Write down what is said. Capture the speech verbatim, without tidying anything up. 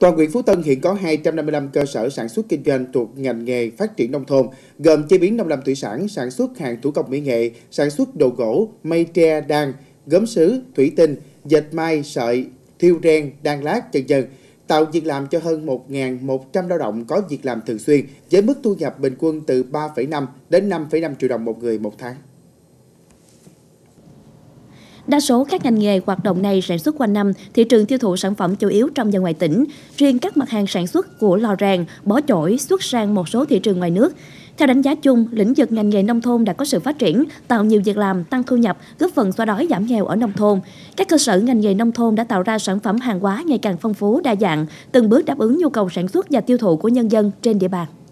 Toàn huyện Phú Tân hiện có hai trăm năm mươi lăm cơ sở sản xuất kinh doanh thuộc ngành nghề phát triển nông thôn, gồm chế biến nông lâm thủy sản, sản xuất hàng thủ công mỹ nghệ, sản xuất đồ gỗ, mây tre, đan, gốm sứ, thủy tinh, dệt may, sợi, thêu ren, đan lát, vân vân, tạo việc làm cho hơn một nghìn một trăm lao động có việc làm thường xuyên, với mức thu nhập bình quân từ ba phẩy năm đến năm phẩy năm triệu đồng một người một tháng. Đa số các ngành nghề hoạt động này sản xuất quanh năm, thị trường tiêu thụ sản phẩm chủ yếu trong và ngoài tỉnh. Riêng các mặt hàng sản xuất của lò rèn, bó chổi xuất sang một số thị trường ngoài nước. Theo đánh giá chung, lĩnh vực ngành nghề nông thôn đã có sự phát triển, tạo nhiều việc làm, tăng thu nhập, góp phần xóa đói giảm nghèo ở nông thôn. Các cơ sở ngành nghề nông thôn đã tạo ra sản phẩm hàng hóa ngày càng phong phú, đa dạng, từng bước đáp ứng nhu cầu sản xuất và tiêu thụ của nhân dân trên địa bàn.